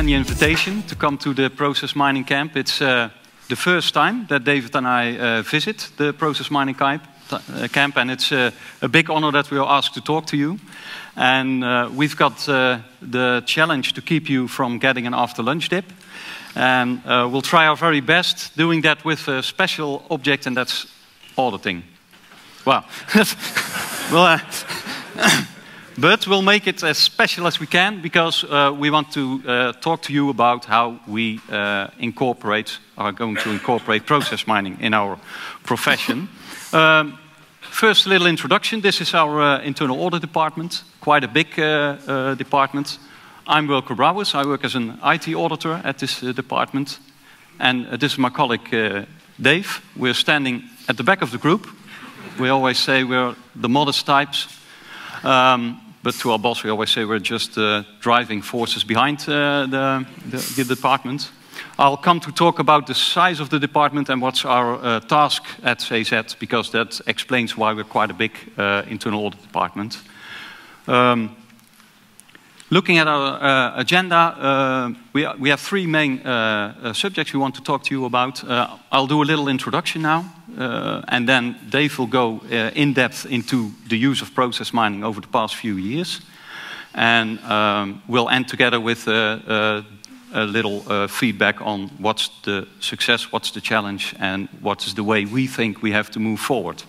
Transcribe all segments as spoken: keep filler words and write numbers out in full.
the invitation to come to the Process Mining Camp. It's uh, the first time that David and I uh, visit the Process Mining Camp, uh, camp and it's uh, a big honor that we are asked to talk to you. And uh, we've got uh, the challenge to keep you from getting an after-lunch dip. And uh, we'll try our very best doing that with a special object, and that's auditing. Wow. well, uh, but we'll make it as special as we can, because uh, we want to uh, talk to you about how we uh, incorporate, are going to incorporate process mining in our profession. Um, first, a little introduction. This is our uh, internal audit department, quite a big uh, uh, department. I'm Wilco Brouwers. I work as an I T auditor at this uh, department. And uh, this is my colleague uh, Dave. We're standing at the back of the group. We always say we're the modest types. Um, but to our boss, we always say we're just uh, driving forces behind uh, the, the, the department. I'll come to talk about the size of the department and what's our uh, task at C Z, because that explains why we're quite a big uh, internal audit department. Um, Looking at our uh, agenda, uh, we, we have three main uh, uh, subjects we want to talk to you about. Uh, I'll do a little introduction now, uh, and then Dave will go uh, in depth into the use of process mining over the past few years. And um, we'll end together with uh, uh, a little uh, feedback on what's the success, what's the challenge, and what is the way we think we have to move forward.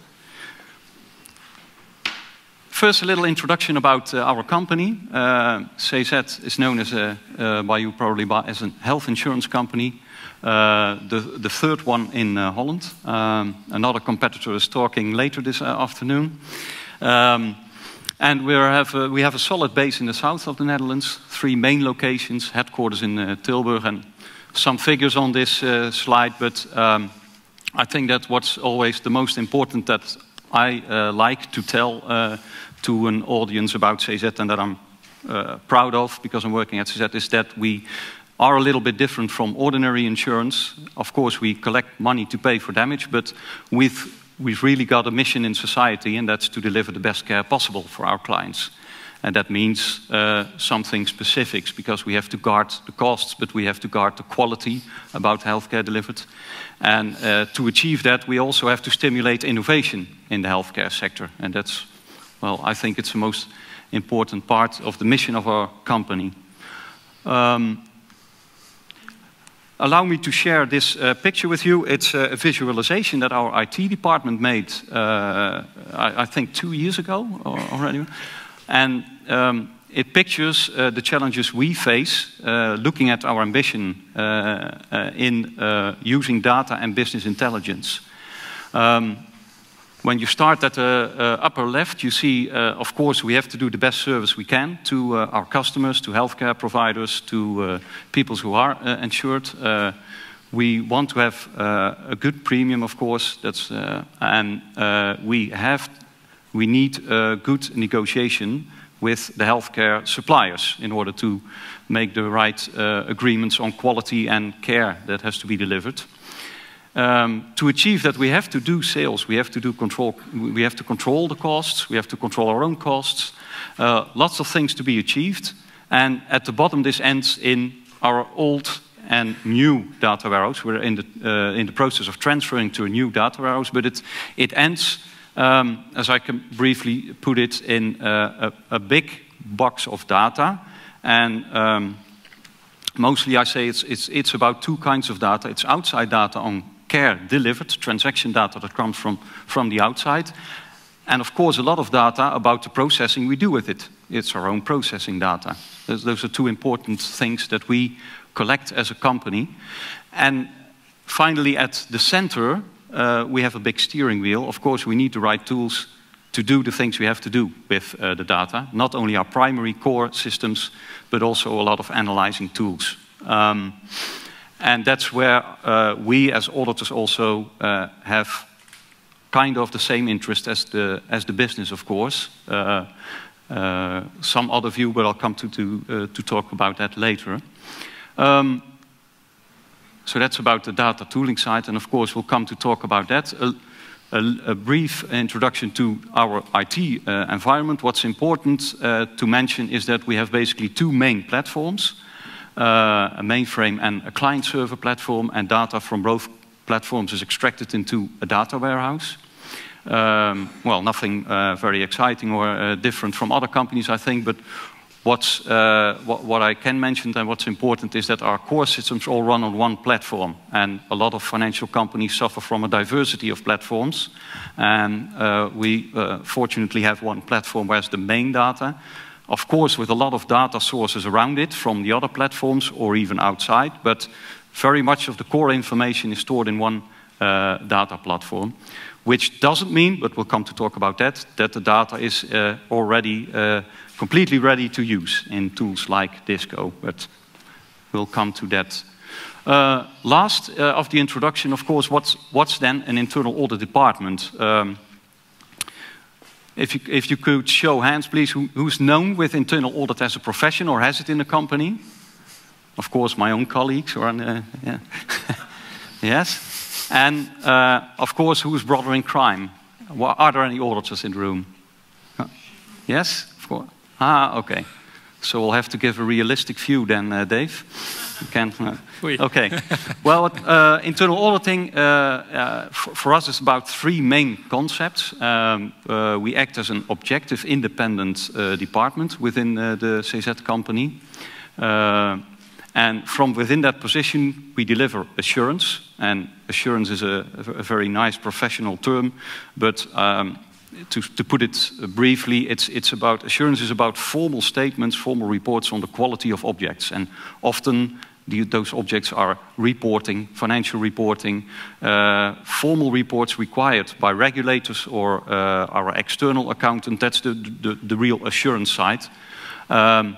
First, a little introduction about uh, our company. Uh, C Z is known as a, uh, by you probably by, as a health insurance company, uh, the, the third one in uh, Holland. Um, another competitor is talking later this uh, afternoon. Um, and we have, a, we have a solid base in the south of the Netherlands, three main locations, headquarters in uh, Tilburg, and some figures on this uh, slide, but um, I think that what's always the most important that I uh, like to tell uh, to an audience about C Z, and that I'm uh, proud of because I'm working at C Z, is that we are a little bit different from ordinary insurance. Of course, we collect money to pay for damage, but we've, we've really got a mission in society, and that's to deliver the best care possible for our clients. And that means uh, something specifics, because we have to guard the costs, but we have to guard the quality about healthcare delivered. And uh, to achieve that, we also have to stimulate innovation in the healthcare sector. And that's, well, I think it's the most important part of the mission of our company. Um, allow me to share this uh, picture with you. It's a visualization that our I T department made, uh, I, I think, two years ago already. And um, it pictures uh, the challenges we face uh, looking at our ambition uh, uh, in uh, using data and business intelligence. Um, when you start at the uh, upper left, you see, uh, of course, we have to do the best service we can to uh, our customers, to healthcare providers, to uh, people who are uh, insured. Uh, we want to have uh, a good premium, of course, that's, uh, and uh, we have We need a good negotiation with the healthcare suppliers in order to make the right uh, agreements on quality and care that has to be delivered. Um, to achieve that, we have to do sales. We have to do control. We have to control the costs. We have to control our own costs. Uh, lots of things to be achieved. And at the bottom, this ends in our old and new data warehouse. We're in the uh, in the process of transferring to a new data warehouse, but it it ends. Um, as I can briefly put it, in uh, a, a big box of data, and um, mostly I say it's, it's, it's about two kinds of data. It's outside data on care delivered, transaction data that comes from, from the outside, and of course a lot of data about the processing we do with it. It's our own processing data. Those, those are two important things that we collect as a company. And finally, at the center, Uh, we have a big steering wheel. Of course, we need the right tools to do the things we have to do with uh, the data. Not only our primary core systems, but also a lot of analyzing tools. Um, and that's where uh, we as auditors also uh, have kind of the same interest as the, as the business, of course. Uh, uh, some other view, but I'll come to, to, uh, to talk about that later. Um, So that's about the data tooling side, and of course we'll come to talk about that. A, a, a brief introduction to our I T uh, environment. What's important uh, to mention is that we have basically two main platforms. a mainframe and a client-server platform, and data from both platforms is extracted into a data warehouse. Um, well, nothing uh, very exciting or uh, different from other companies, I think, but what's, uh, what, what I can mention and what's important is that our core systems all run on one platform, and a lot of financial companies suffer from a diversity of platforms, and uh, we uh, fortunately have one platform where's the main data, of course with a lot of data sources around it from the other platforms or even outside, but very much of the core information is stored in one uh, data platform. Which doesn't mean, but we'll come to talk about that, that the data is uh, already uh, completely ready to use in tools like Disco, but we'll come to that. Uh, last uh, of the introduction, of course, what's, what's then an internal audit department? Um, if, you, if you could show hands, please, who, who's known with internal audit as a profession or has it in the company? Of course, my own colleagues. Or, uh, yeah. Yes? And, uh, of course, who is brother in crime? Are there any auditors in the room? Huh? Yes? Of course. Ah, okay. So we'll have to give a realistic view then, uh, Dave. You can, uh, okay. Well, uh, internal auditing, uh, uh, for, for us, is about three main concepts. Um, uh, we act as an objective, independent uh, department within uh, the C Z company. Uh, And from within that position, we deliver assurance. And assurance is a, a very nice professional term. But um, to, to put it briefly, it's, it's about, assurance is about formal statements, formal reports on the quality of objects. And often the, those objects are reporting, financial reporting, uh, formal reports required by regulators or uh, our external accountant. That's the, the, the real assurance side. Um,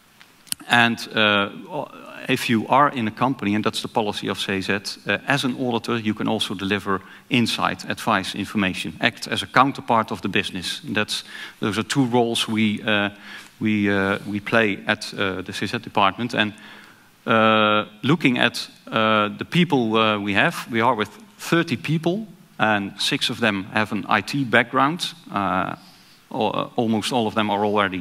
And uh, if you are in a company, and that's the policy of C Z, uh, as an auditor, you can also deliver insight, advice, information, act as a counterpart of the business. And that's, those are two roles we, uh, we, uh, we play at uh, the C Z department. And uh, looking at uh, the people uh, we have, we are with thirty people, and six of them have an I T background. Uh, Almost all of them are already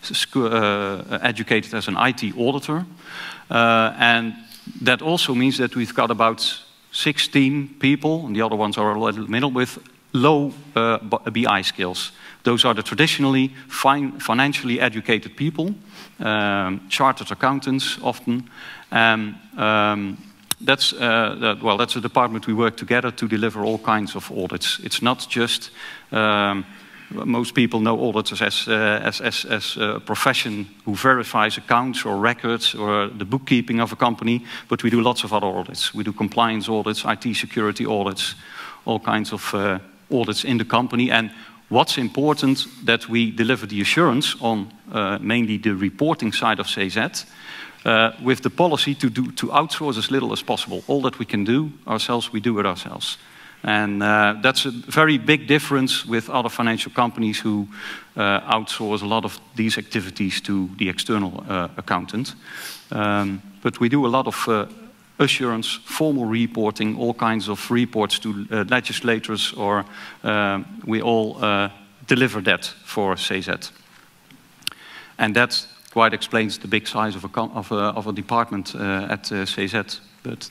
uh, educated as an I T auditor. Uh, and that also means that we've got about sixteen people, and the other ones are a little middle, with low uh, B I skills. Those are the traditionally fine, financially educated people, um, chartered accountants often. And um, that's, uh, that, well, that's a department we work together to deliver all kinds of audits. It's not just... Um, Most people know auditors as, uh, as, as, as a profession who verifies accounts or records or the bookkeeping of a company, but we do lots of other audits. We do compliance audits, I T security audits, all kinds of uh, audits in the company. And what's important, that we deliver the assurance on uh, mainly the reporting side of C Z, uh, with the policy to, do, to outsource as little as possible. All that we can do ourselves, we do it ourselves. And uh, that's a very big difference with other financial companies who uh, outsource a lot of these activities to the external uh, accountant. Um, but we do a lot of uh, assurance, formal reporting, all kinds of reports to uh, legislators, or uh, we all uh, deliver that for C Z. And that quite explains the big size of a, of a, of a department uh, at uh, C Z. But,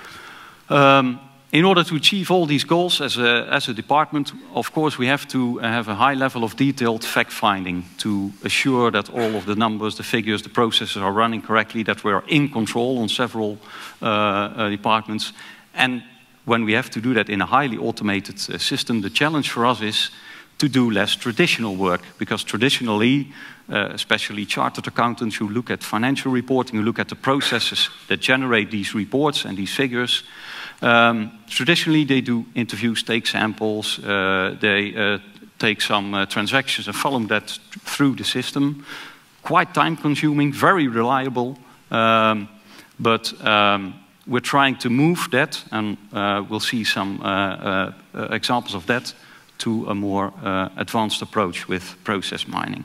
um, in order to achieve all these goals as a, as a department, of course, we have to have a high level of detailed fact-finding to assure that all of the numbers, the figures, the processes are running correctly, that we're in control on several uh, uh, departments. And when we have to do that in a highly automated uh, system, the challenge for us is to do less traditional work, because traditionally, uh, especially chartered accountants who look at financial reporting, who look at the processes that generate these reports and these figures, Um, traditionally, they do interviews, take samples, uh, they uh, take some uh, transactions and follow that through the system. Quite time-consuming, very reliable, um, but um, we're trying to move that, and uh, we'll see some uh, uh, uh, examples of that, to a more uh, advanced approach with process mining.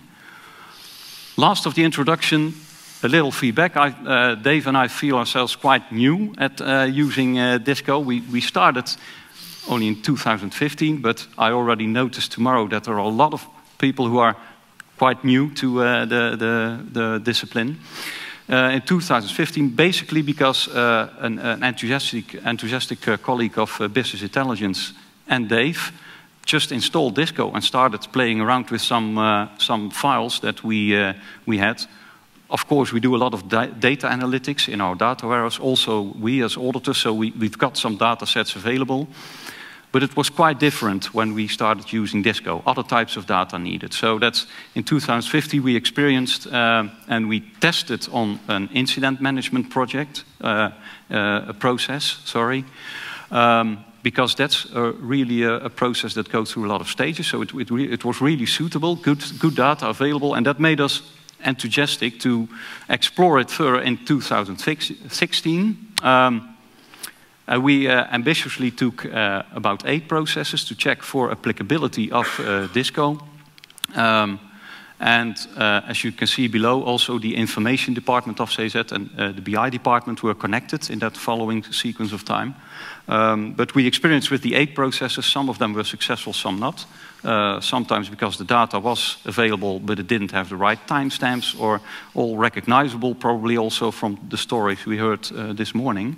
Last of the introduction, a little feedback. I, uh, Dave and I feel ourselves quite new at uh, using uh, Disco. We, we started only in two thousand fifteen, but I already noticed tomorrow that there are a lot of people who are quite new to uh, the, the, the discipline. uh, in two thousand fifteen, basically because uh, an, an enthusiastic, enthusiastic uh, colleague of uh, Business Intelligence and Dave just installed Disco and started playing around with some, uh, some files that we, uh, we had. Of course, we do a lot of da data analytics in our data warehouse. Also, we as auditors, so we, we've got some data sets available. But it was quite different when we started using Disco. Other types of data needed. So that's in two thousand fifteen we experienced uh, and we tested on an incident management project, uh, uh, a process, sorry. Um, because that's uh, really a, a process that goes through a lot of stages. So it, it, re it was really suitable, good, good data available, and that made us enthusiastic to explore it further in two thousand sixteen. Um, uh, we uh, ambitiously took uh, about eight processes to check for applicability of uh, Disco. Um, and uh, as you can see below, also the information department of C Z and uh, the B I department were connected in that following sequence of time. Um, but we experienced with the eight processes, some of them were successful, some not. Uh, sometimes because the data was available, but it didn't have the right timestamps, or all recognizable, probably also from the stories we heard uh, this morning.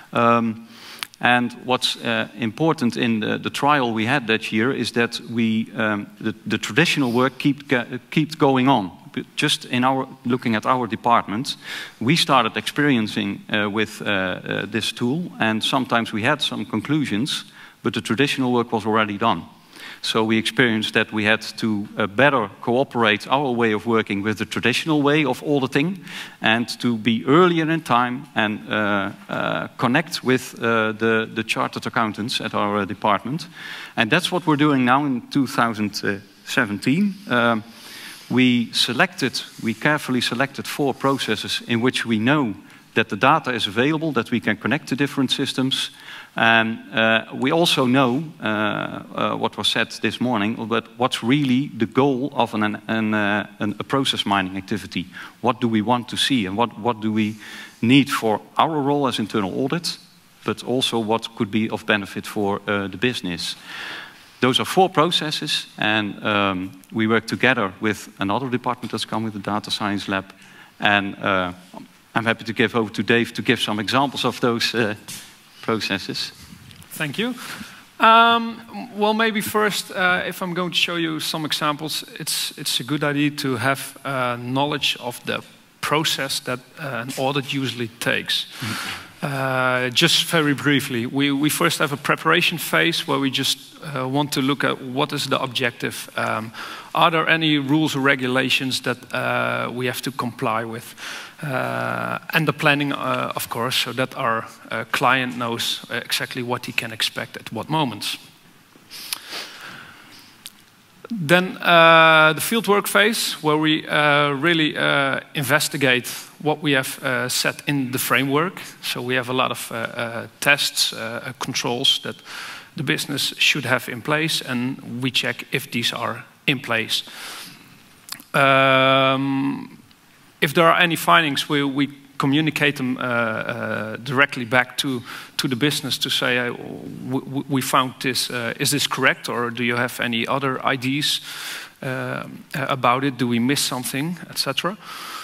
Um, and what's uh, important in the, the trial we had that year is that we, um, the, the traditional work keep, keep going on. Just in our, looking at our department, we started experiencing uh, with uh, uh, this tool, and sometimes we had some conclusions, but the traditional work was already done. So we experienced that we had to uh, better cooperate our way of working with the traditional way of auditing, and to be earlier in time and uh, uh, connect with uh, the, the chartered accountants at our uh, department. And that's what we're doing now in two thousand seventeen. Um, we selected, we carefully selected four processes in which we know that the data is available, that we can connect to different systems. And uh, we also know uh, uh, what was said this morning, but what's really the goal of an, an, uh, an, a process mining activity. What do we want to see, and what, what do we need for our role as internal audit, but also what could be of benefit for uh, the business. Those are four processes, and um, we work together with another department that's come with the Data Science Lab. And uh, I'm happy to give over to Dave to give some examples of those uh, processes. Thank you. Um, well, maybe first, uh, if I'm going to show you some examples, it's, it's a good idea to have uh, knowledge of the process that uh, an audit usually takes. Uh, just very briefly, we, we first have a preparation phase where we just uh, want to look at what is the objective. Um, are there any rules or regulations that uh, we have to comply with? Uh, and the planning, uh, of course, so that our uh, client knows exactly what he can expect at what moments. Then uh, the fieldwork phase, where we uh, really uh, investigate what we have uh, set in the framework. So we have a lot of uh, uh, tests, uh, controls that the business should have in place, and we check if these are in place. Um, if there are any findings, we, we communicate them uh, uh, directly back to, to the business to say, uh, we, we found this, uh, is this correct, or do you have any other ideas uh, about it? Do we miss something, et cetera.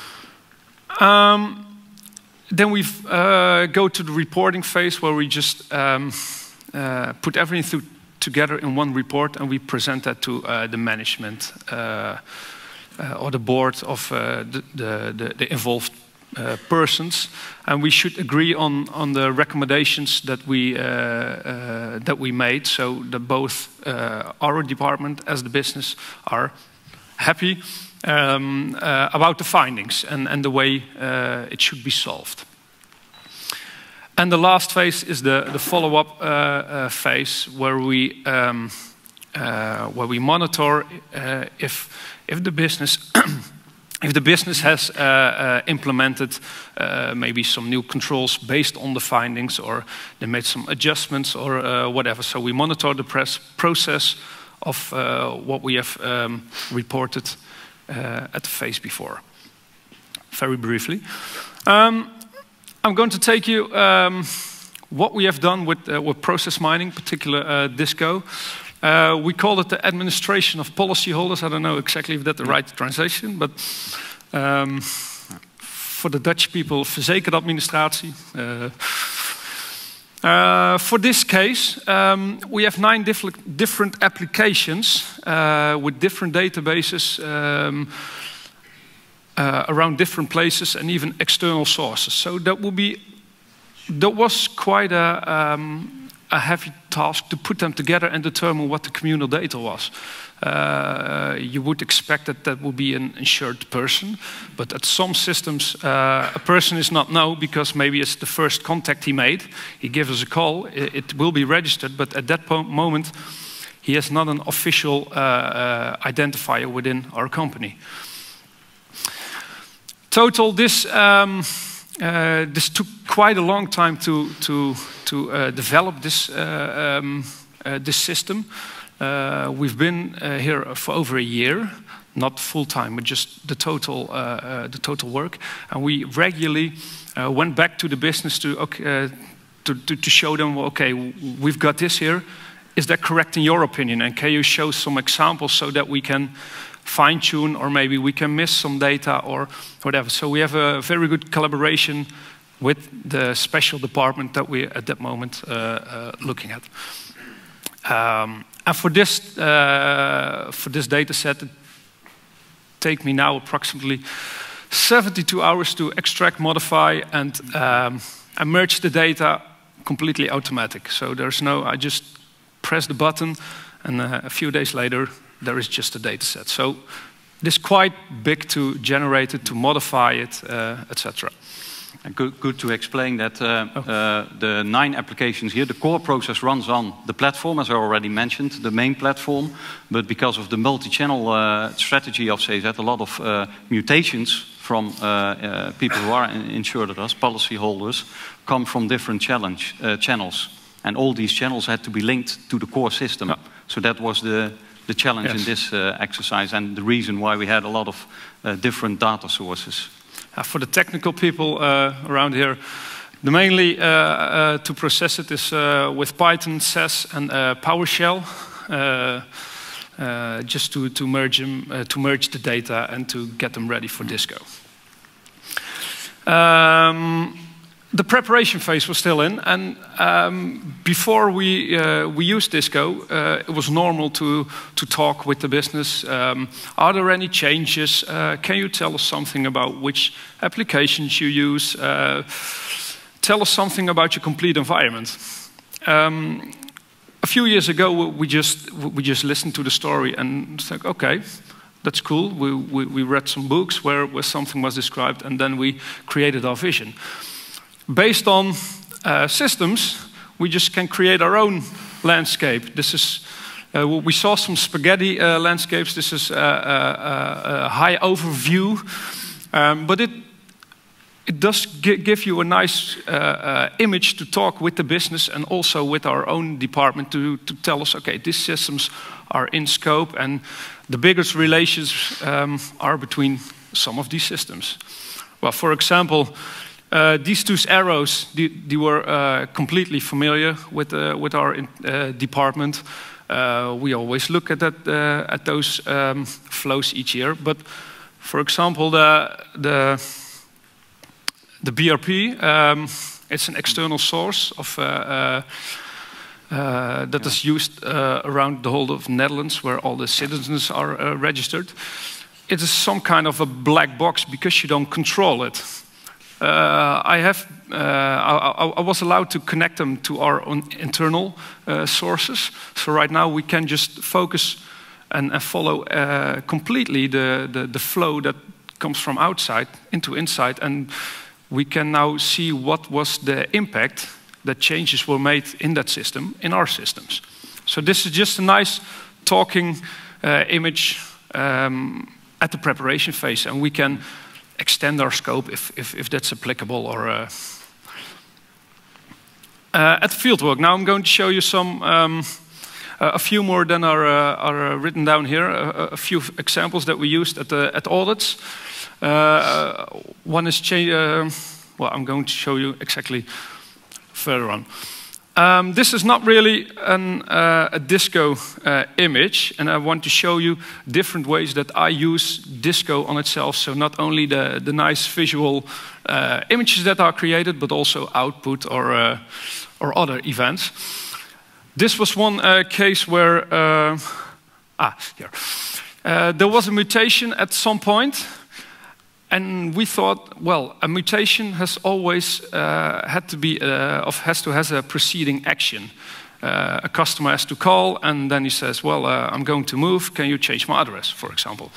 Um, then we uh, go to the reporting phase, where we just um, uh, put everything through, together in one report, and we present that to uh, the management uh, uh, or the board of uh, the, the, the involved uh, persons, and we should agree on on the recommendations that we uh, uh, that we made, so that both uh, our department as the business are happy um, uh, about the findings and and the way uh, it should be solved. And the last phase is the, the follow-up uh, uh, phase, where we um, uh, where we monitor uh, if if the business if the business has uh, uh, implemented uh, maybe some new controls based on the findings, or they made some adjustments, or uh, whatever. So we monitor the press process of uh, what we have um, reported uh, at the phase before. Very briefly. Um, I'm going to take you um, what we have done with, uh, with process mining, particular uh, Disco. Uh, we call it the administration of policyholders. I don't know exactly if that's the right translation, but um, for the Dutch people, verzekeradministratie. Uh, uh, for this case, um, we have nine different, different applications uh, with different databases um, uh, around different places and even external sources. So that will be, that was quite a, um, a heavy task to put them together and determine what the communal data was. Uh, you would expect that that would be an insured person, but at some systems uh, a person is not known because maybe it's the first contact he made. He gives us a call, it, it will be registered, but at that moment he has not an official uh, uh, identifier within our company. Total, this um, uh, this took quite a long time to to to uh, develop this uh, um, uh, this system. Uh, we've been uh, here for over a year, not full time, but just the total, uh, uh, the total work. And we regularly uh, went back to the business to, okay, uh, to, to, to show them, well, okay, we've got this here. Is that correct in your opinion? And can you show some examples so that we can fine tune, or maybe we can miss some data or whatever. So we have a very good collaboration with the special department that we're at that moment uh, uh, looking at. Um, And for this, uh, for this data set, it takes me now approximately seventy-two hours to extract, modify, and, um, and merge the data completely automatic. So there's no, I just press the button, and uh, a few days later, there is just a data set. So this is quite big to generate it, to modify it, uh, et cetera. Good, good to explain that uh, oh. uh, the nine applications here, the core process runs on the platform, as I already mentioned, the main platform. But because of the multi-channel uh, strategy of C Z, a lot of uh, mutations from uh, uh, people who are insured at us, policyholders, come from different challenge, uh, channels. And all these channels had to be linked to the core system. Yeah. So that was the, the challenge yes. in this uh, exercise, and the reason why we had a lot of uh, different data sources. Uh, for the technical people uh, around here, the mainly uh, uh, to process it is uh, with Python, S A S, and uh, PowerShell, uh, uh, just to to merge them, uh, to merge the data and to get them ready for Disco. Um, the preparation phase was still in, and um, before we uh, we used Disco, uh, it was normal to to talk with the business. Um, are there any changes? Uh, can you tell us something about which applications you use? Uh, tell us something about your complete environment. Um, a few years ago, we just we just listened to the story and it's like, okay, that's cool. We we, we read some books where where something was described, and then we created our vision. Based on uh, systems, we just can create our own landscape. This is, uh, we saw some spaghetti uh, landscapes. This is a, a, a high overview, um, but it it does give you a nice uh, uh, image to talk with the business and also with our own department to, to tell us, okay, these systems are in scope, and the biggest relations um, are between some of these systems. Well, for example, Uh, these two arrows, they, they were uh, completely familiar with, uh, with our in, uh, department. Uh, we always look at, that, uh, at those um, flows each year. But for example, the, the, the B R P, um, it's an external source of, uh, uh, uh, that yeah. is used uh, around the whole of Netherlands, where all the citizens are uh, registered. It is some kind of a black box because you don't control it. Uh, I have. Uh, I, I was allowed to connect them to our own internal uh, sources. So right now we can just focus and, and follow uh, completely the, the the flow that comes from outside into inside, and we can now see what was the impact that changes were made in that system in our systems. So this is just a nice talking uh, image um, at the preparation phase, and we can extend our scope if, if, if that's applicable. Or uh, uh, at fieldwork, now I'm going to show you some, um, uh, a few more than are, uh, are uh, written down here, uh, a few examples that we used at, the, at audits. Uh, one is, uh, well, I'm going to show you exactly further on. Um, this is not really an, uh, a disco uh, image, and I want to show you different ways that I use disco on itself. So not only the, the nice visual uh, images that are created, but also output or, uh, or other events. This was one uh, case where, uh, ah, here. Uh, there was a mutation at some point. And we thought, well, a mutation has always uh, had to be, uh, of has to has a preceding action. Uh, a customer has to call, and then he says, well, uh, I'm going to move. Can you change my address, for example?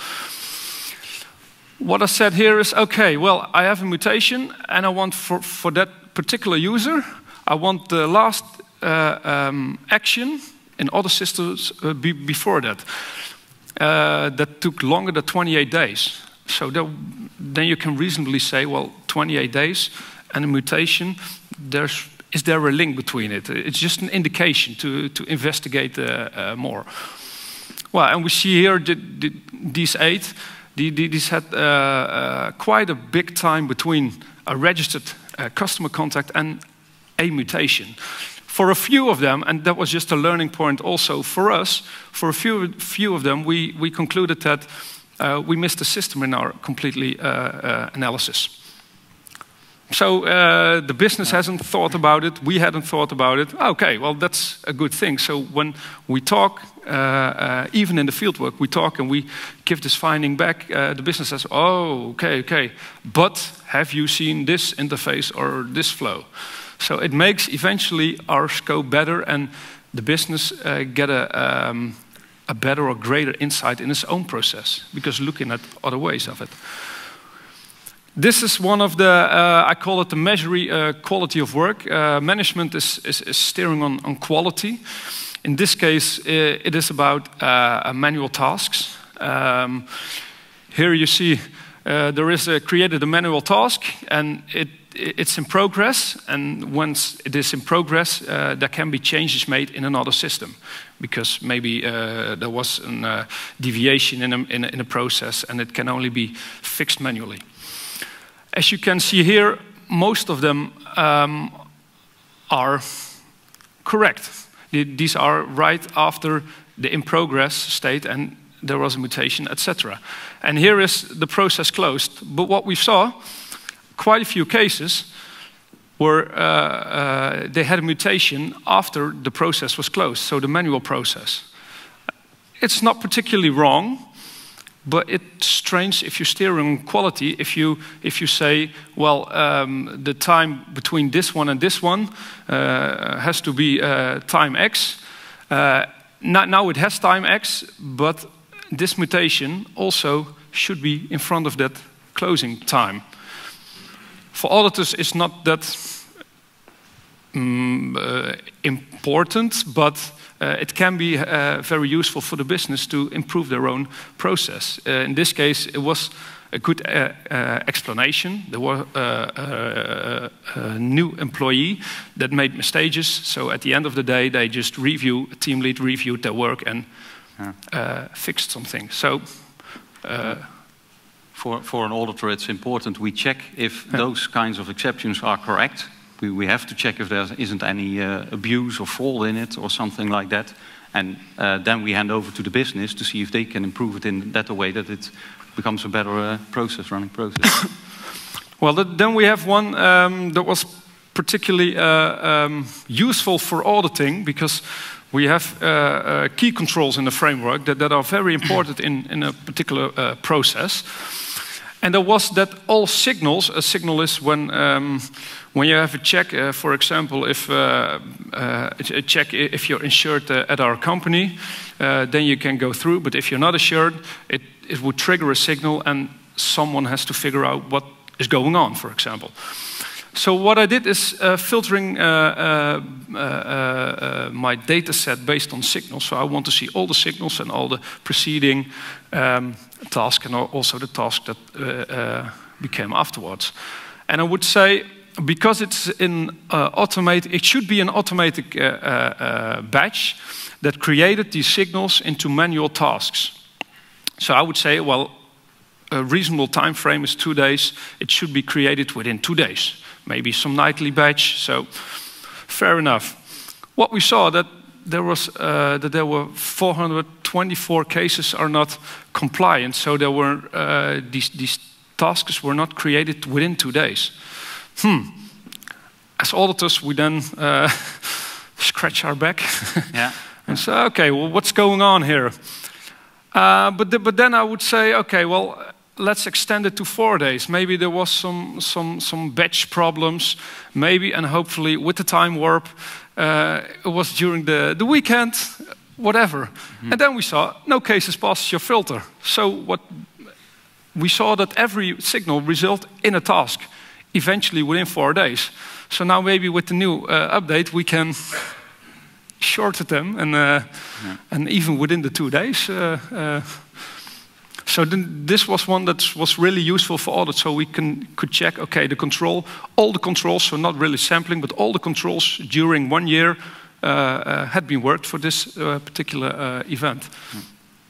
What I said here is, okay, well, I have a mutation, and I want for, for that particular user, I want the last uh, um, action in other systems uh, be before that. Uh, that took longer than twenty-eight days. So that, then you can reasonably say, well, twenty-eight days and a mutation, there's, is there a link between it? It's just an indication to, to investigate uh, uh, more. Well, and we see here the, the, these eight, the, the, these had uh, uh, quite a big time between a registered uh, customer contact and a mutation. For a few of them, and that was just a learning point also for us, for a few, few of them, we, we concluded that Uh, we missed the system in our completely uh, uh, analysis. So uh, the business hasn't thought about it, we hadn't thought about it. Okay, well, that's a good thing. So when we talk, uh, uh, even in the fieldwork, we talk and we give this finding back, uh, the business says, oh, okay, okay, but have you seen this interface or this flow? So it makes eventually our scope better, and the business uh, get a, um, a better or greater insight in its own process, because looking at other ways of it. This is one of the, uh, I call it the measuring uh, quality of work. Uh, management is, is, is steering on, on quality. In this case, uh, it is about uh, manual tasks. Um, here you see uh, there is a, created a manual task, and it, it's in progress. And once it is in progress, uh, there can be changes made in another system, because maybe uh, there was a uh, deviation in a, in, a, in a process, and it can only be fixed manually. As you can see here, most of them um, are correct. These are right after the in progress state and there was a mutation, et cetera. And here is the process closed. But what we saw, quite a few cases where uh, uh, they had a mutation after the process was closed, so the manual process. It's not particularly wrong, but it's strange if you're steering on quality, if you, if you say, well, um, the time between this one and this one uh, has to be uh, time X. Uh, not, now it has time X, but this mutation also should be in front of that closing time. For auditors, it's not that um, uh, important, but Uh, it can be uh, very useful for the business to improve their own process. Uh, in this case, it was a good uh, uh, explanation. There was uh, uh, a new employee that made mistakes, so at the end of the day, they just review, a team lead reviewed their work and yeah. uh, fixed something. So, uh, for, for an auditor, it's important we check if yeah. those kinds of exceptions are correct. We, we have to check if there isn't any uh, abuse or fraud in it or something like that. And uh, then we hand over to the business to see if they can improve it in that way that it becomes a better uh, process, running process. Well, th then we have one um, that was particularly uh, um, useful for auditing, because we have uh, uh, key controls in the framework that, that are very important in, in a particular uh, process. And there was that all signals, a signal is when, um, when you have a check, uh, for example, if uh, uh, a check if you're insured uh, at our company, uh, then you can go through, but if you're not insured, it, it would trigger a signal and someone has to figure out what is going on, for example. So what I did is uh, filtering uh, uh, uh, uh, my data set based on signals. So I want to see all the signals and all the preceding um, tasks, and also the task that uh, uh, became afterwards. And I would say, because it's in uh, automate, it should be an automatic uh, uh, uh, batch that created these signals into manual tasks. So I would say, well, a reasonable time frame is two days. It should be created within two days. Maybe some nightly batch, so fair enough. what we saw that there was uh, that there were four hundred twenty-four cases are not compliant. So there were uh, these these tasks were not created within two days. Hmm. As auditors, we then uh, scratch our back yeah. and say, okay, well, what's going on here? Uh, but, the, but then I would say, okay, well, let's extend it to four days. Maybe there was some, some, some batch problems, maybe, and hopefully with the time warp, uh, it was during the, the weekend, whatever. Mm-hmm. And then we saw no cases passes your filter. So what we saw that every signal result in a task, eventually within four days. So now maybe with the new uh, update, we can shorten them, and uh, yeah. and even within the two days. Uh, uh, so then this was one that was really useful for audit, so we can could check, okay, the control, all the controls, so not really sampling, but all the controls during one year uh, uh, had been worked for this uh, particular uh, event. Yeah.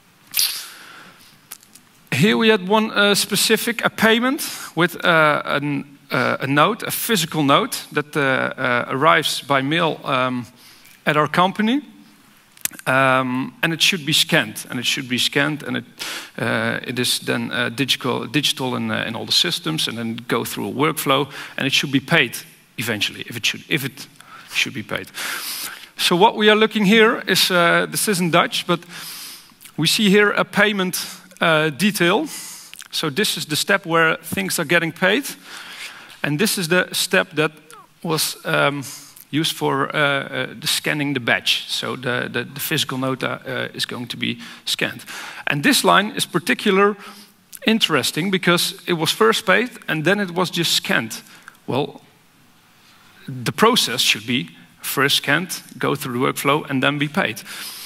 Here we had one uh, specific, a payment with uh, an, uh, a note, a physical note that uh, uh, arrives by mail um, at our company, um, and it should be scanned, and it should be scanned, and it uh, it is then uh, digital, digital in, uh, in all the systems, and then go through a workflow, and it should be paid eventually, if it should, if it should be paid. So what we are looking here is, uh, this is in Dutch, but we see here a payment uh, detail. So this is the step where things are getting paid, and this is the step that was um, used for uh, uh, the scanning the badge. So the, the, the physical nota uh, is going to be scanned. And this line is particularly interesting because it was first paid and then it was just scanned. Well, the process should be first scanned, go through the workflow, and then be paid.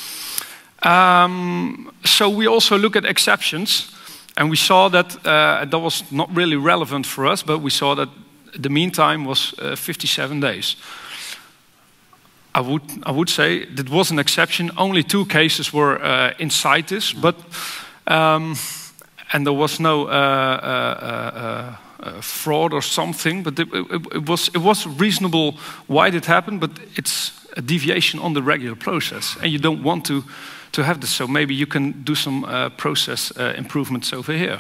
Um, so we also look at exceptions, and we saw that uh, that was not really relevant for us, but we saw that the mean time was uh, fifty-seven days. I would, I would say that was an exception. Only two cases were uh, inside this, but um, and there was no uh, uh, uh, uh, fraud or something. But it, it, it was it was reasonable why it happened, but it's a deviation on the regular process, and you don't want to to have this. So maybe you can do some uh, process uh, improvements over here.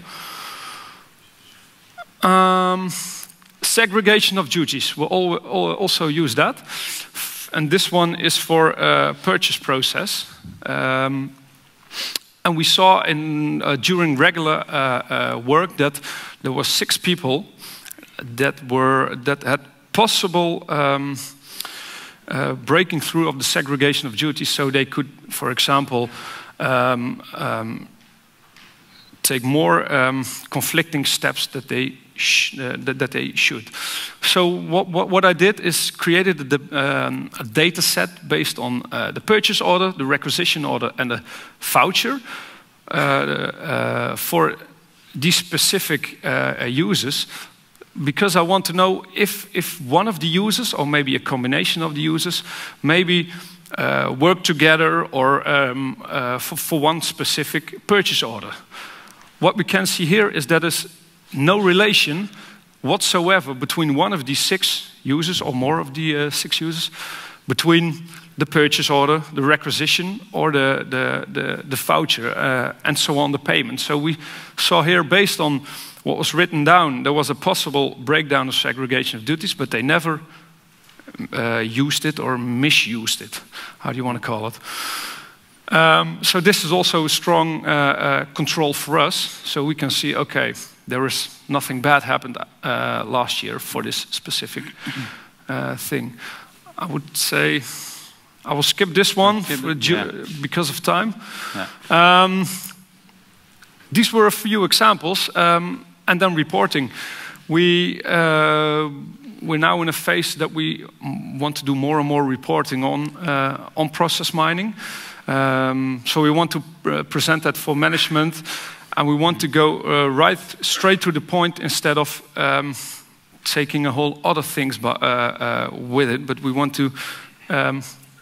Um, segregation of duties. We'll all, all also use that. And this one is for uh, purchase process. Um, and we saw in, uh, during regular uh, uh, work that there were six people that were that had possible um, uh, breaking through of the segregation of duties, so they could, for example, um, um, take more um, conflicting steps that they sh uh, that, that they should. So what, what, what I did is created a, um, a data set based on uh, the purchase order, the requisition order, and the voucher uh, uh, for these specific uh, users, because I want to know if, if one of the users, or maybe a combination of the users, maybe uh, work together or um, uh, for, for one specific purchase order. What we can see here is that there's no relation whatsoever between one of these six users or more of the uh, six users, between the purchase order, the requisition, or the, the, the, the voucher, uh, and so on, the payment. So we saw here, based on what was written down, there was a possible breakdown of segregation of duties, but they never uh, used it or misused it. How do you want to call it? Um, so this is also a strong uh, uh, control for us, so we can see, okay, there is nothing bad happened uh, last year for this specific uh, thing. I would say I will skip this one for, yeah. because of time. Yeah. Um, these were a few examples, um, and then reporting. We uh, we're now in a phase that we want to do more and more reporting on uh, on process mining. Um, so we want to uh, present that for management, and we want to go uh, right straight to the point instead of um, taking a whole other things uh, uh, with it. But we want to, um,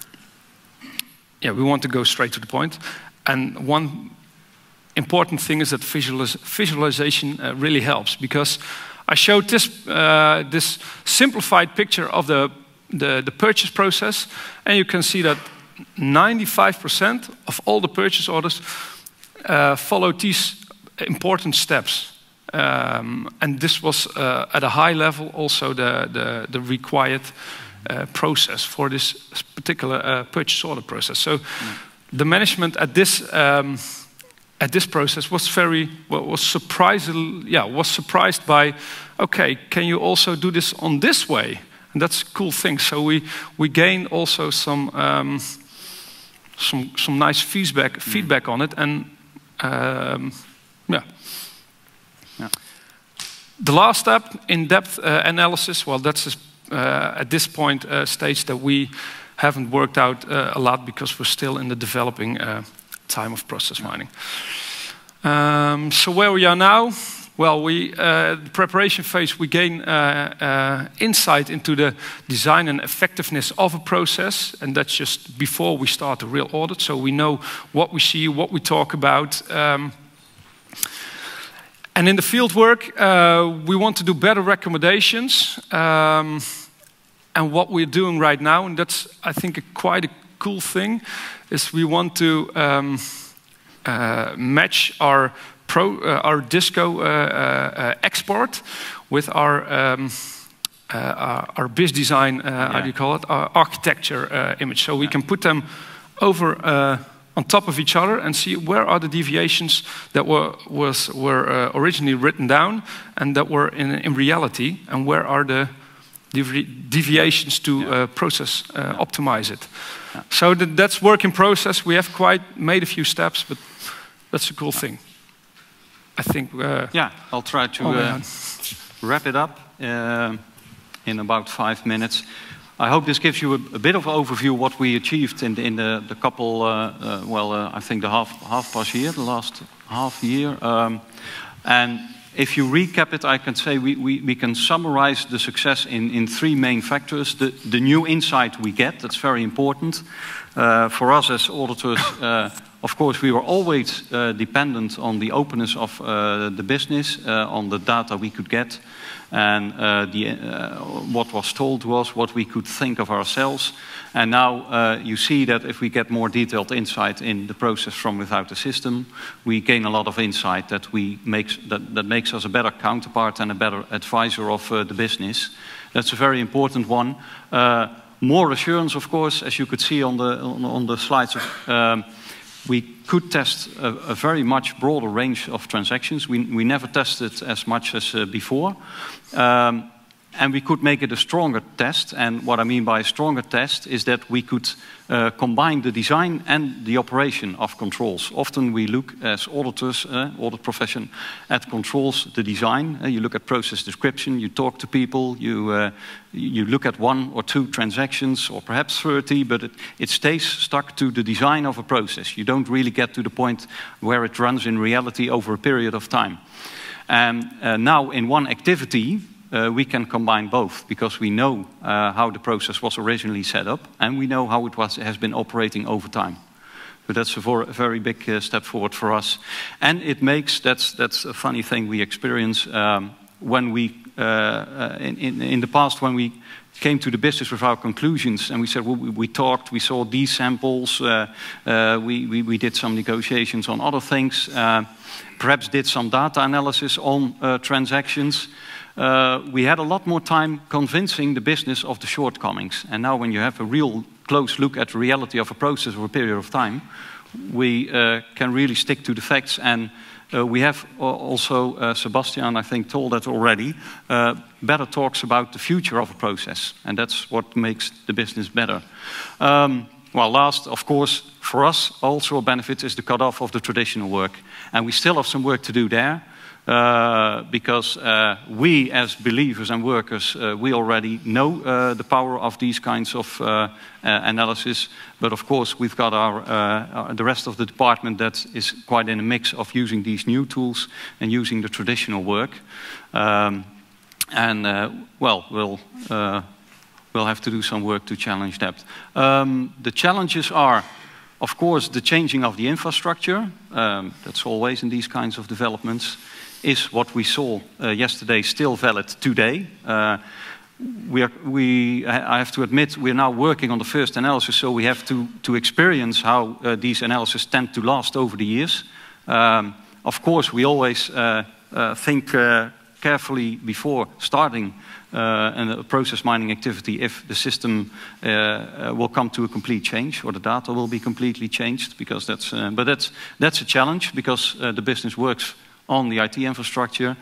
yeah, we want to go straight to the point. And one important thing is that visualiz visualization uh, really helps, because I showed this uh, this simplified picture of the the, the purchase process, and you can see that ninety-five percent of all the purchase orders uh, follow these important steps. Um, and this was uh, at a high level also the, the, the required uh, process for this particular uh, purchase order process. So mm. the management at this um, at this process was very well, was surprised yeah was surprised by, okay, can you also do this on this way? And that's a cool thing. So we we gain also some um, some some nice feedback mm. feedback on it, and um, yeah. Yeah. The last step, in-depth uh, analysis, well, that's uh, at this point uh, stage that we haven't worked out uh, a lot because we're still in the developing uh, time of process mining. Um, so where we are now, well, we uh, the preparation phase, we gain uh, uh, insight into the design and effectiveness of a process, and that's just before we start the real audit. So we know what we see, what we talk about. Um, And in the field work, uh, we want to do better recommendations. Um, and what we're doing right now, and that's, I think, a quite a cool thing, is we want to um, uh, match our, pro, uh, our Disco uh, uh, export with our, um, uh, our, our B I S design, uh, yeah. how do you call it, our architecture uh, image. So we yeah. can put them over uh, on top of each other and see where are the deviations that were was were uh, originally written down and that were in in reality, and where are the devi deviations to yeah. uh, process uh, yeah. optimize it. Yeah. So that, that's work in process. We have quite made a few steps, but that's a cool yeah. thing. I think. Uh, yeah, I'll try to oh, uh, wrap it up uh, in about five minutes. I hope this gives you a, a bit of overview of what we achieved in the, in the, the couple, uh, uh, well, uh, I think the half, half past year, the last half year. Um, and if you recap it, I can say we, we, we can summarize the success in, in three main factors. The, the new insight we get, that's very important. Uh, for us as auditors, uh, of course, we were always uh, dependent on the openness of uh, the business, uh, on the data we could get. And uh, the, uh, what was told was what we could think of ourselves. And now uh, you see that if we get more detailed insight in the process from without the system, we gain a lot of insight that, we makes, that, that makes us a better counterpart and a better advisor of uh, the business. That's a very important one. Uh, more assurance, of course, as you could see on the, on, on the slides. Of, um, we could test a, a very much broader range of transactions. We, we never tested as much as uh, before. Um, and we could make it a stronger test. And what I mean by a stronger test is that we could uh, combine the design and the operation of controls. Often we look as auditors, uh, audit profession, at controls, the design. Uh, you look at process description, you talk to people, you, uh, you look at one or two transactions, or perhaps thirty, but it, it stays stuck to the design of a process. You don't really get to the point where it runs in reality over a period of time. And uh, now in one activity, Uh, we can combine both, because we know uh, how the process was originally set up, and we know how it was, has been operating over time. So that's a, for, a very big uh, step forward for us. And it makes, that's, that's a funny thing we experience um, when we, uh, uh, in, in, in the past, when we came to the business with our conclusions, and we said, well, we, we talked, we saw these samples, uh, uh, we, we, we did some negotiations on other things, uh, perhaps did some data analysis on uh, transactions. Uh, we had a lot more time convincing the business of the shortcomings. And now when you have a real close look at the reality of a process over a period of time, we uh, can really stick to the facts. And uh, we have also, uh, Sebastian, I think, told that already, uh, better talks about the future of a process. And that's what makes the business better. Um, well, last, of course, for us, also a benefit is the cut-off of the traditional work. And we still have some work to do there. Uh, because uh, we as believers and workers, uh, we already know uh, the power of these kinds of uh, uh, analysis. But of course, we've got our, uh, our, the rest of the department that is quite in a mix of using these new tools and using the traditional work. Um, and uh, well, we'll, uh, we'll have to do some work to challenge that. Um, the challenges are, of course, the changing of the infrastructure. Um, that's always in these kinds of developments. Is what we saw uh, yesterday still valid today? Uh, we are, we, I have to admit, we're now working on the first analysis, so we have to, to experience how uh, these analyses tend to last over the years. Um, of course, we always uh, uh, think uh, carefully before starting uh, a process mining activity if the system uh, uh, will come to a complete change or the data will be completely changed, because that's, uh, but that's, that's a challenge because uh, the business works on the I T infrastructure.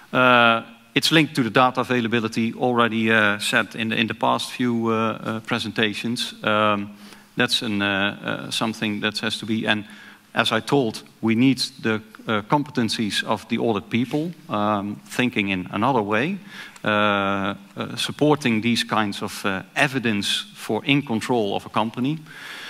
Uh, It's linked to the data availability, already uh, said in the, in the past few uh, uh, presentations. Um, that's an, uh, uh, something that has to be, and as I told, we need the uh, competencies of the audit people, um, thinking in another way, uh, uh, supporting these kinds of uh, evidence for in control of a company.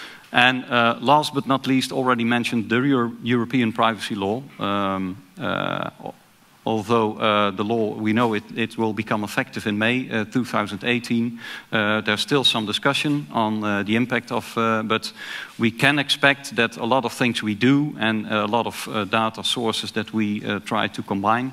And uh, last but not least, already mentioned the Euro European privacy law. Um, uh, Although uh, the law, we know it, it will become effective in May uh, two thousand eighteen, uh, there's still some discussion on uh, the impact of, uh, but we can expect that a lot of things we do and a lot of uh, data sources that we uh, try to combine,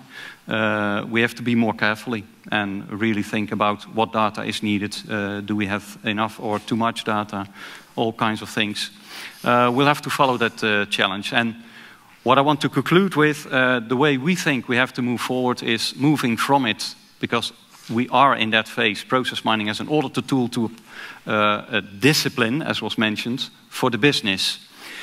uh, we have to be more carefully and really think about what data is needed. Uh, do we have enough or too much data? All kinds of things. Uh, we'll have to follow that uh, challenge. And what I want to conclude with, uh, the way we think we have to move forward is moving from it, because we are in that phase, process mining as an auditor tool, to uh, a discipline, as was mentioned, for the business.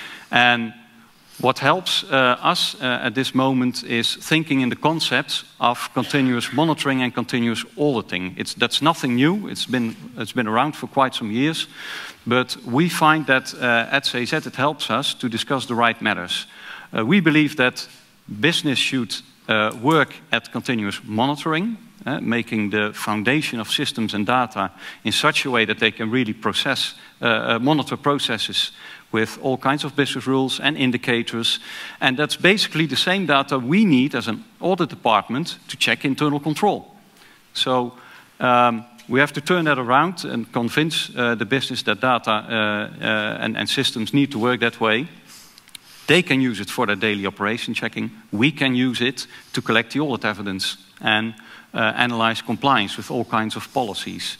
And what helps uh, us uh, at this moment is thinking in the concepts of continuous monitoring and continuous auditing. It's, that's nothing new, it's been, it's been around for quite some years, but we find that uh, at C Z it helps us to discuss the right matters. Uh, we believe that business should uh, work at continuous monitoring, uh, making the foundation of systems and data in such a way that they can really process, uh, uh, monitor processes with all kinds of business rules and indicators. And that's basically the same data we need as an audit department to check internal control. So um, we have to turn that around and convince uh, the business that data uh, uh, and, and systems need to work that way. They can use it for their daily operation checking. We can use it to collect the audit evidence and uh, analyze compliance with all kinds of policies.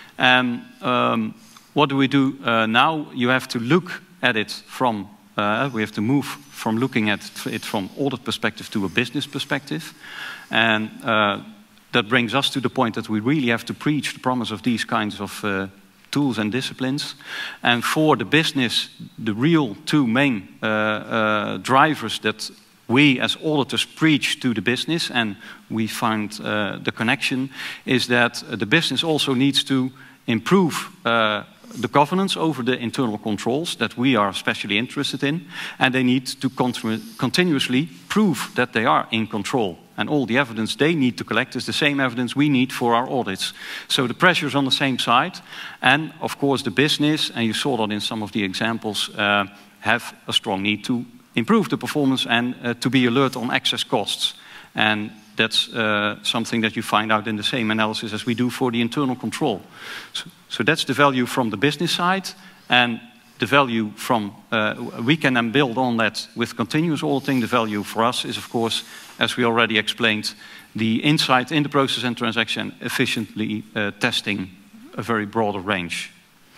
And um, what do we do uh, now? You have to look at it from, uh, we have to move from looking at it from audit perspective to a business perspective. And uh, that brings us to the point that we really have to preach the promise of these kinds of uh, tools and disciplines. And for the business, the real two main uh, uh, drivers that we as auditors preach to the business, and we find uh, the connection, is that the business also needs to improve uh, the governance over the internal controls that we are especially interested in, and they need to continu continuously prove that they are in control. And all the evidence they need to collect is the same evidence we need for our audits. So the pressure is on the same side. And of course the business, and you saw that in some of the examples, uh, have a strong need to improve the performance and uh, to be alert on excess costs. And that's uh, something that you find out in the same analysis as we do for the internal control. So, so that's the value from the business side. And the value from, uh, we can then build on that with continuous auditing. The value for us is, of course, as we already explained, the insight in the process and transaction, efficiently uh, testing a very broader range.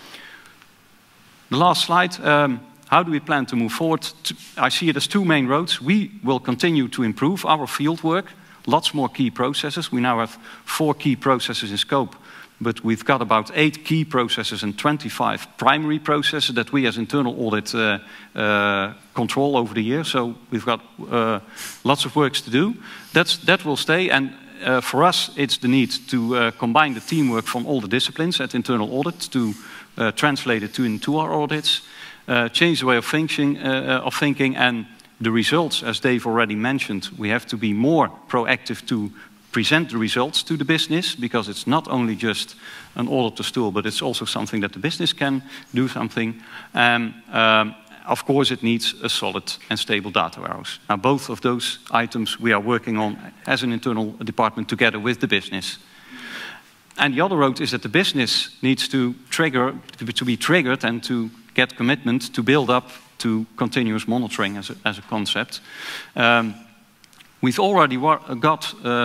The last slide, um, how do we plan to move forward? I see it as two main roads. We will continue to improve our field work, lots more key processes. We now have four key processes in scope, but we've got about eight key processes and twenty-five primary processes that we as internal audit uh, uh, control over the year. So we've got uh, lots of works to do. That's, that will stay, and uh, for us it's the need to uh, combine the teamwork from all the disciplines at internal audit to uh, translate it to, into our audits, uh, change the way of thinking, uh, of thinking, and the results, as Dave already mentioned, we have to be more proactive to present the results to the business, because it's not only just an auditor's tool, but it's also something that the business can do something. And um, of course it needs a solid and stable data warehouse. Now both of those items we are working on as an internal department together with the business. And the other road is that the business needs to trigger, to be triggered and to get commitment to build up to continuous monitoring as a, as a concept. Um, we've already got uh,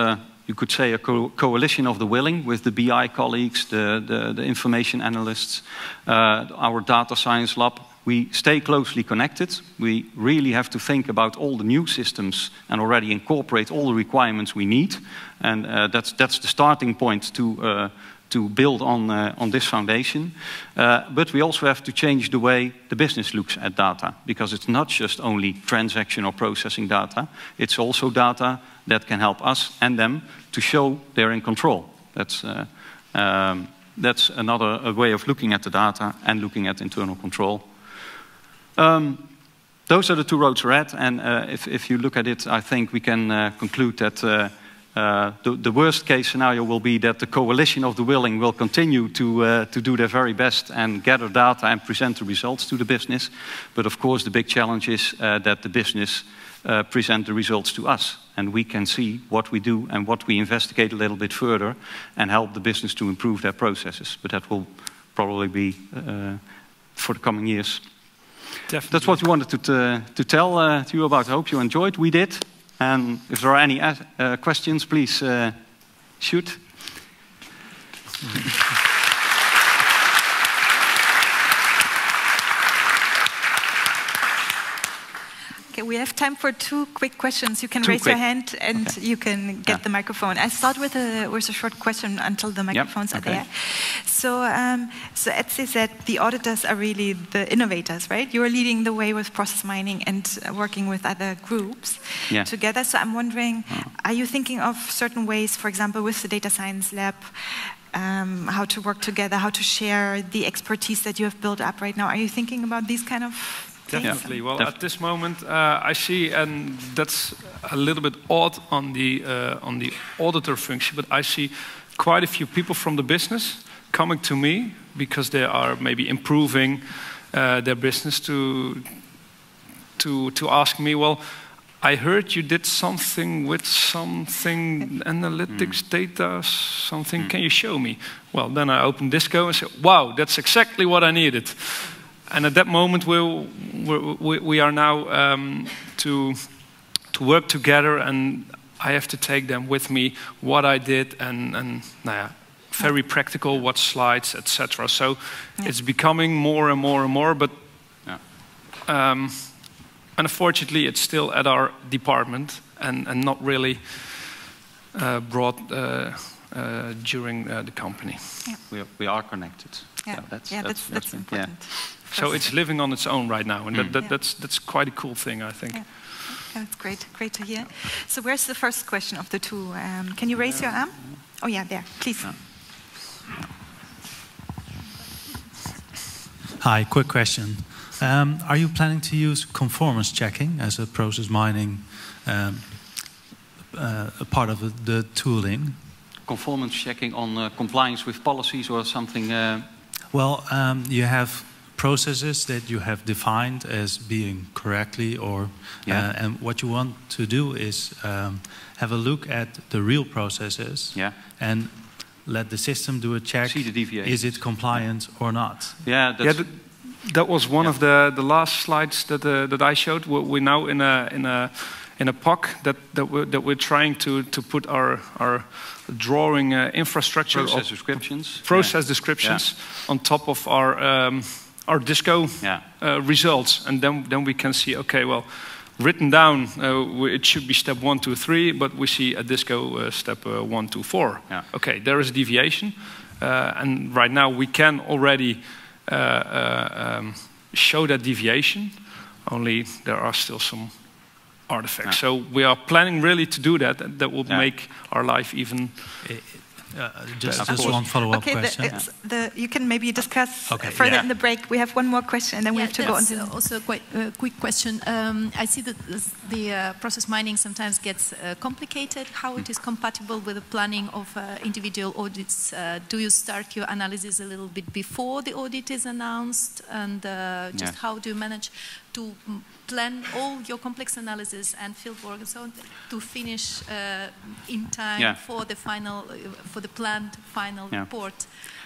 you could say, a co coalition of the willing with the B I colleagues, the, the, the information analysts, uh, our data science lab. We stay closely connected. We really have to think about all the new systems and already incorporate all the requirements we need. And uh, that's, that's the starting point to, uh, to build on, uh, on this foundation. Uh, but we also have to change the way the business looks at data, because it's not just only transaction or processing data. It's also data that can help us and them to show they're in control. That's, uh, um, that's another a way of looking at the data and looking at internal control. Um, those are the two roads we're at, and uh, if, if you look at it, I think we can uh, conclude that uh, uh, the, the worst case scenario will be that the coalition of the willing will continue to, uh, to do their very best and gather data and present the results to the business. But of course the big challenge is uh, that the business uh, present the results to us, and we can see what we do and what we investigate a little bit further and help the business to improve their processes. But that will probably be uh, for the coming years. Definitely. That's what we wanted to, to, to tell uh, to you about. I hope you enjoyed. We did. And if there are any uh, questions, please uh, shoot. Okay, we have time for two quick questions. You can two raise quick. your hand and okay. you can get yeah. the microphone. I start with a, with a short question until the microphones yep. are okay. there. So, um, so Etsy said the auditors are really the innovators, right? You are leading the way with process mining and working with other groups yeah. together. So I'm wondering, oh. are you thinking of certain ways, for example, with the data science lab, um, how to work together, how to share the expertise that you have built up right now? Are you thinking about these kind of Definitely. Well, Def at this moment, uh, I see, and that's a little bit odd on the uh, on the auditor function, but I see quite a few people from the business coming to me because they are maybe improving uh, their business to to to ask me, well, I heard you did something with something analytics mm. data, something. Mm. Can you show me? Well, then I open Disco and say, wow, that's exactly what I needed. And at that moment, we'll, we we are now um, to to work together, and I have to take them with me what I did, and and nah, very practical, what slides, et cetera. So yeah. it's becoming more and more and more, but yeah. um, unfortunately, it's still at our department and and not really uh, brought uh, uh, during uh, the company. Yeah. We are, we are connected. Yeah, yeah, that's, yeah, that's, that's, that's, that's important. Yeah. So it's living on its own right now, and mm. that, that, yeah. that's, that's quite a cool thing, I think. Yeah. Yeah, that's great, great to hear. So where's the first question of the two? Um, can you raise your arm? Oh yeah, there, please. Yeah. Hi, quick question. Um, are you planning to use conformance checking as a process mining um, uh, a part of the tooling? Conformance checking on uh, compliance with policies or something? Uh... Well, um, you have processes that you have defined as being correctly, or yeah. uh, and what you want to do is um, have a look at the real processes yeah. and let the system do a check. See the deviations. Is it compliant or not? Yeah, that's yeah th that was one yeah. of the the last slides that uh, that I showed. We're, we're now in a in a in a P O C that that we're, that we're trying to to put our our drawing uh, infrastructure process descriptions process yeah. descriptions yeah. on top of our um, our Disco yeah. uh, results, and then then we can see, okay, well, written down uh, it should be step one, two, three, but we see a Disco uh, step uh, one, two, four. Yeah. Okay, there is a deviation, uh, and right now we can already uh, uh, um, show that deviation. Only there are still some artifacts. Yeah. So we are planning really to do that. That will yeah. make our life even. Uh, just just one follow-up okay, question. The, it's the, you can maybe discuss okay, further yeah. in the break. We have one more question, and then yeah, we have to go on to. That's also quite a uh, quick question. Um, I see that this, the uh, process mining sometimes gets uh, complicated. How it is compatible with the planning of uh, individual audits? Uh, do you start your analysis a little bit before the audit is announced, and uh, just yeah. how do you manage to plan all your complex analysis and fieldwork and so on to finish uh, in time yeah. for the final, uh, for the planned final yeah. report?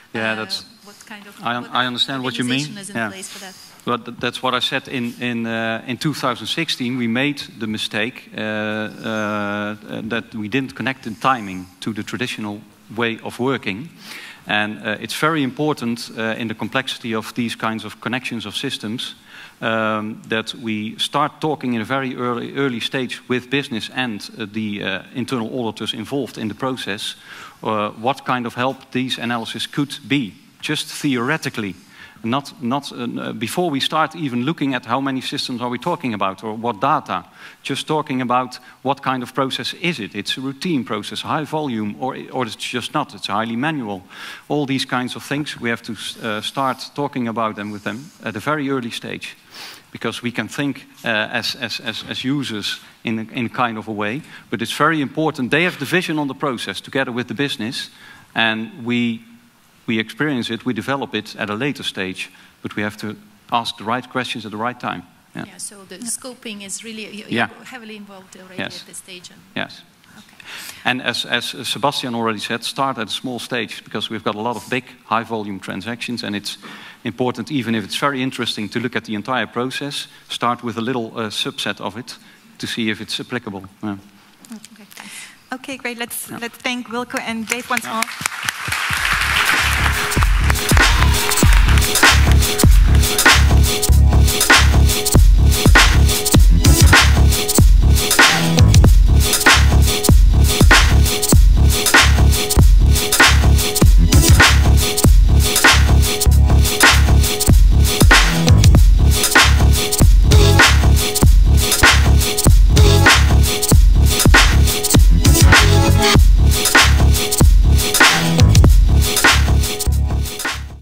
Yeah, that's. Uh, what kind of? I, what I understand what you mean. Is in Yeah. place for that? But that's what I said in in uh, in two thousand sixteen. We made the mistake uh, uh, that we didn't connect the timing to the traditional way of working, and uh, it's very important uh, in the complexity of these kinds of connections of systems um, that we start talking in a very early early stage with business and uh, the uh, internal auditors involved in the process. Uh, what kind of help these analysis could be, just theoretically. Not, not uh, before we start even looking at how many systems are we talking about or what data, just talking about what kind of process is it. It's a routine process, high volume, or, or it's just not, it's highly manual. All these kinds of things, we have to uh, start talking about them with them at a very early stage. Because we can think uh, as, as, as, as users in a, in a kind of a way, but it's very important. They have the vision on the process together with the business, and we We experience it, we develop it at a later stage, but we have to ask the right questions at the right time. Yeah, yeah so the yeah. scoping is really, you're yeah. heavily involved already yes. at this stage. And yes. Okay. And as, as Sebastian already said, start at a small stage, because we've got a lot of big, high-volume transactions, and it's important, even if it's very interesting to look at the entire process, start with a little uh, subset of it to see if it's applicable. Yeah. Okay, okay, great. Let's, yeah. let's thank Wilco and Dave once more.